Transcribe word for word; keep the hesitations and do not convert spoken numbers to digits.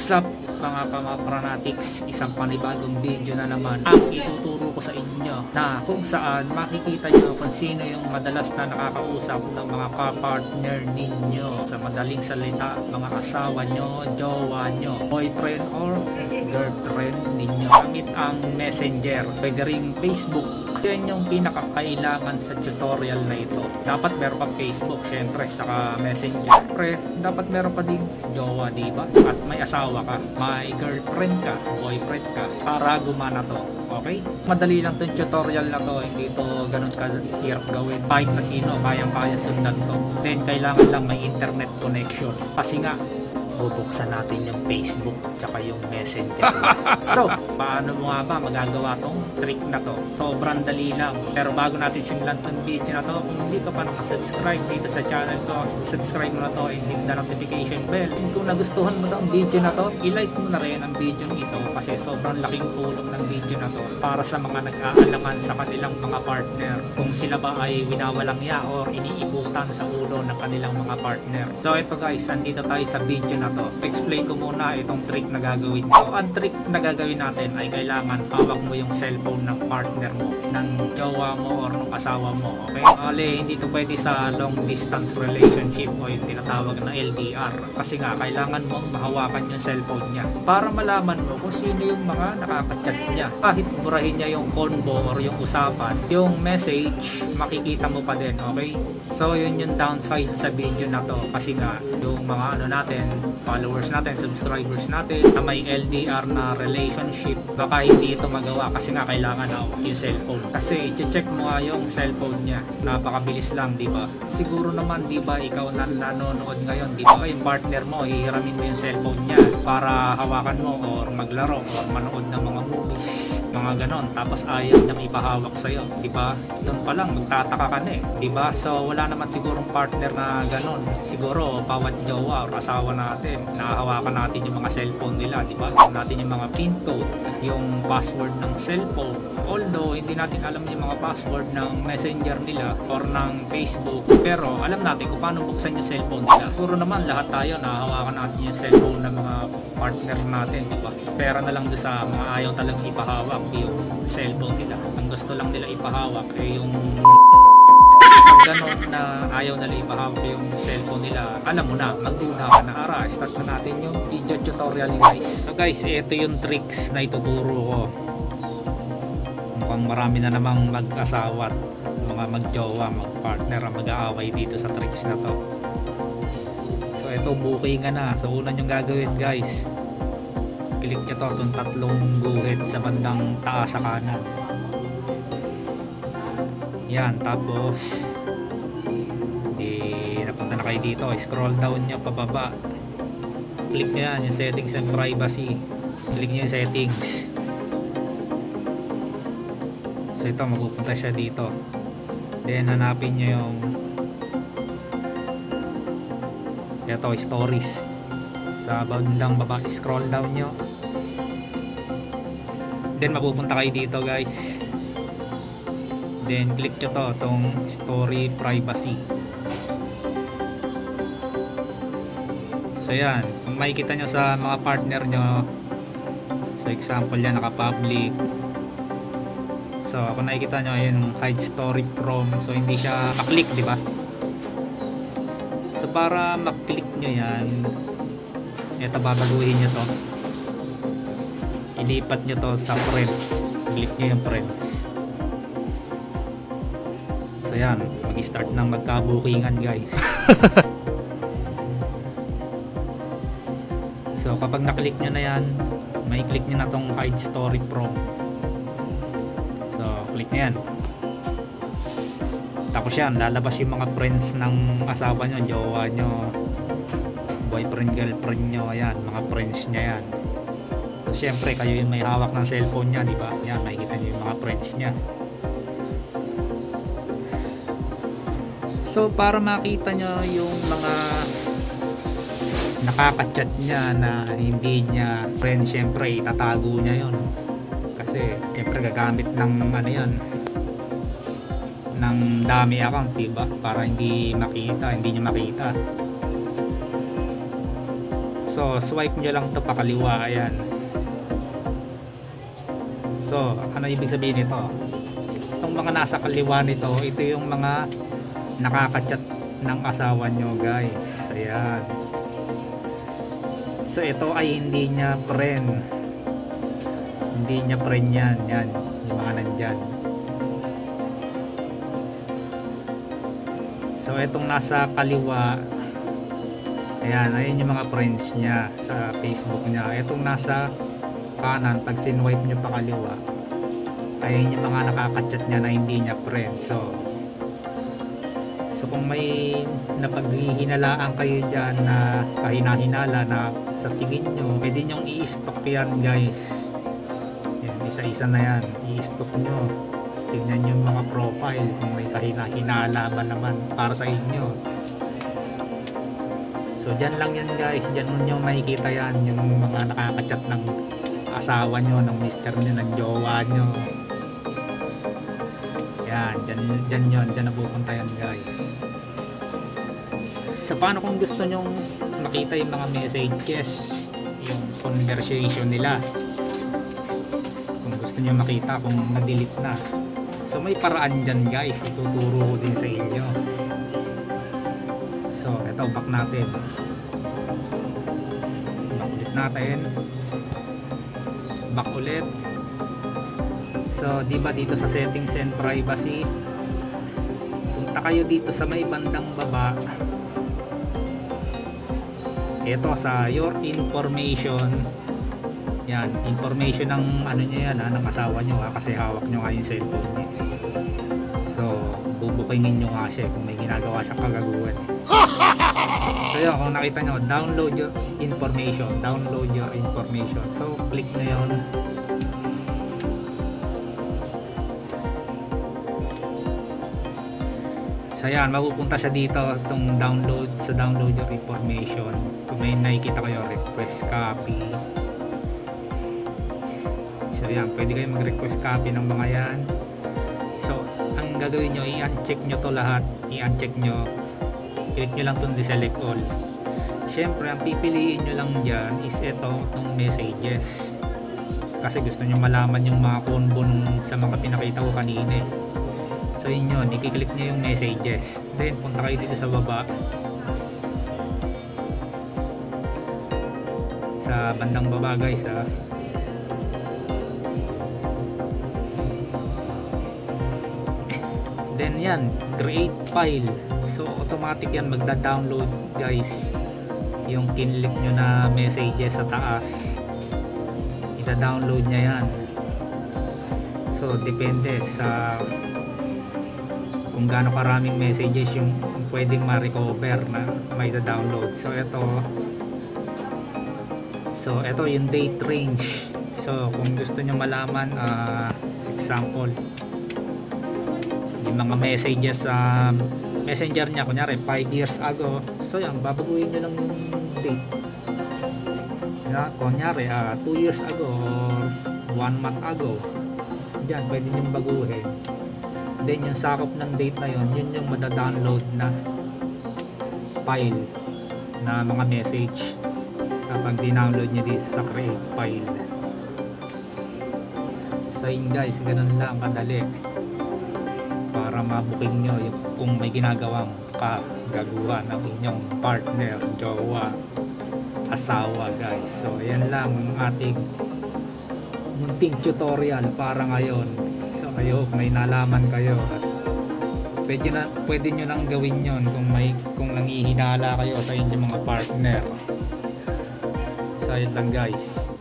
What's up mga kamapranatics, isang panibagong video na naman ang ituturo ko sa inyo na kung saan makikita nyo kung sino yung madalas na nakakausap ng mga kapartner ninyo. Sa madaling salita, mga asawa nyo, jowa nyo, boyfriend or girlfriend ninyo. Gamit ang messenger, pwede ring Facebook. Yan yung pinakakailangan sa tutorial na ito. Dapat meron kang Facebook, syempre, saka messenger. Pre, dapat meron ka din jowa, diba? At may asawa ka, may girlfriend ka, boyfriend ka, para gumana to. Okay? Madali lang tong tutorial na to, hindi to ganun kahirap gawin. Kahit na sino, kayang-kaya sundan to. Then, kailangan lang may internet connection. Kasi nga, bubuksan natin yung Facebook tsaka yung messenger. So, paano mo nga ba magagawa tong trick na to? Sobrang dali lang. Pero bago natin simulan tong video na to, kung hindi ka pa nakasubscribe dito sa channel ko, subscribe mo na to and hit the notification bell. And kung nagustuhan mo tong video na to, i-like mo na rin ang video ito kasi sobrang laking tulong ng video na to para sa mga nag-aalaman sa kanilang mga partner. Kung sila ba ay winawalang ya or iniiputan sa ulo ng kanilang mga partner. So ito guys, andito tayo sa video na to. Explain ko muna itong trick na gagawin ko. Ang trick na gagawin natin ay kailangan hawak mo yung cellphone ng partner mo, ng jowa mo or ng asawa mo. Okay? Ali, hindi to pwede sa long distance relationship o yung tinatawag na L D R. Kasi nga, kailangan mong mahawakan yung cellphone niya para malaman mo kung sino yung mga nakaka-chat niya. Kahit burahin niya yung convo or yung usapan, yung message, makikita mo pa din. Okay? So, yun yung downside sa video na to. Kasi nga, yung mga ano natin, followers natin, subscribers natin na may L D R na relationship, baka hindi ito magawa kasi nga kailangan hawak yung cellphone. Kasi i-check mo nga yung cellphone niya, napakabilis lang, di ba? Siguro naman, di ba, ikaw na nanonood ngayon, di ba, yung partner mo, hihiramin mo yung cellphone niya para hawakan mo or maglaro or manood ng mga movies, mga ganon, tapos ayaw niyang ipahawak sa'yo, di ba? Doon pa lang, magtataka ka na eh, di ba? So, wala naman sigurong partner na ganon. Siguro, bawat jowa or asawa natin, nahahawakan natin yung mga cellphone nila, di ba? Alam natin yung mga pin code, yung password ng cellphone. Although, hindi natin alam yung mga password ng messenger nila or ng Facebook, pero alam natin kung paano buksan yung cellphone nila. Puro naman, lahat tayo, nahahawakan natin yung cellphone ng mga partner natin, di ba? Pera na lang doon sa mga ayaw talagang ipahawak yung cellphone nila. Ang gusto lang nila ipahawak ay yung ganon na ayaw nila ipahawak yung cellphone nila. Alam mo na, magduda ka na. Ara, start na natin yung video tutorial guys. So guys, ito yung tricks na ituturo ko. Mukhang marami na namang mag-asawa, mga magjowa, mag-partner ang mag-aaway dito sa tricks na to. So ito, bookingan na. So una yung gagawin guys, click nyo to, itong tatlong guhit sa bandang taas sa kanan. Yan, tapos eh, napunta na kayo dito, scroll down nyo pababa, click nyo yan, yung settings and privacy, click nyo yung settings. So ito, mapupunta siya dito, then hanapin nyo yung ito, stories sa bandang baba, scroll down nyo, then mapupunta kayo dito guys, then click nyo to, itong story privacy. So yan, kung makikita nyo sa mga partner nyo, so example yan, naka public. So kung nakikita nyo, yung hide story from, so hindi siya maklik, di ba? So para maklik nyo yan, eto, babaguhin nyo to, ilipat nyo to sa friends, click nyo yung friends. So yan, mag-start ng magkabukingan guys. So kapag naklik nyo na yan, may click nyo na tong hide story from. So click nyo yan. Tapos yan, lalabas yung mga friends ng asawa nyo, jowa nyo, boyfriend, girlfriend nyo. Ayan, mga friends nyo yan. So syempre kayo yung may hawak ng cellphone nya, diba? Yan, makikita nyo yung mga friends nya. So para makita nyo yung mga nakaka-chat niya na hindi niya friend, syempre itatago niya yon. Kasi syempre gagamit ng ano yan, ng dami account, diba? Para hindi makita, hindi niya makita. So So swipe nyo lang to pakaliwa. Ayan. So ano ibig sabihin nito? Itong mga nasa kaliwa nito, ito yung mga nakaka-chat ng asawa nyo guys. Ayan. So ito ay hindi niya friend. Hindi niya friend yan. Yan. Yung mga nandyan. So itong nasa kaliwa, ayan, ayan yung mga friends niya sa Facebook niya. Itong nasa kanan, pag sinwipe nyo pa kaliwa, ayan yung mga nakaka-chat niya na hindi niya friend. So so kung may napaghihinalaan kayo dyan na kahina-hinala na sa tingin nyo, pwede nyong i-stock yan guys. Yan, isa-isa na yan, i-stock nyo. Tingnan nyo yung mga profile kung may kahina-hinala ba naman para sa inyo. So dyan lang yan guys, dyan nyo makikita yan yung mga nakaka-chat ng asawa nyo, ng mister nyo, ng jowa nyo. Yan, dyan, dyan yun, dyan napupunta yan guys. So paano kung gusto nyong makita yung mga messages, yung conversation nila, kung gusto nyo makita kung na-delete na. So may paraan dyan guys, ituturo ko din sa inyo. So ito, back natin. Back ulit natin. Back ulit. So diba dito sa settings and privacy, punta kayo dito sa may bandang baba. Ito sa your information. Yan, information ng ano niya yan ha, ng asawa nyo ha, kasi hawak nyo nga yung cellphone niya. So bubukingin nyo nga siya kung may ginagawa siyang kagaguhan. So yun, kung nakita nyo, download your information, download your information. So click na yun. So yan, mapupunta siya dito itong download, sa download your information. Kung may nakikita kayo, request copy. So yan, pwede kayo mag-request copy ng mga yan. So ang gagawin nyo, i-uncheck nyo to lahat, i-uncheck nyo, click nyo lang itong deselect all. Syempre ang pipiliin nyo lang dyan is ito, itong messages, kasi gusto nyo malaman yung mga combo nung sa mga pinakita ko kanina eh. So yun yun, i-click nyo yung messages, then punta kayo dito sa baba sa bandang baba guys ha. Then yan, create file. So automatic yan magda-download guys. Yung kinlik nyo na messages sa taas, ida-download nya yan. So depende sa kung gaano karaming messages yung pwedeng ma-recover na may da-download. So ito, so ito yung date range. So kung gusto nyo malaman, uh, example, yung mga messages sa uh, messenger nya, kunyari five years ago, so yan, babaguhin nyo lang yung date na, kunyari uh, two years ago or one month ago, dyan pwede nyo baguhin. Then yung sakop ng date na yun, yun yung madadownload na file na mga message kapag dinownload nyo dito sa create file. So yun guys, ganun lang kadali para mabuking nyo yung, kung may ginagawang kagaguhan ng inyong partner, jowa, asawa guys. So ayan lang ang ating munting tutorial para ngayon. So I hope may nalaman kayo at pwede, na, pwede nyo lang gawin yon kung may kung nangihinala kayo sa inyong mga partner. So ayan lang guys.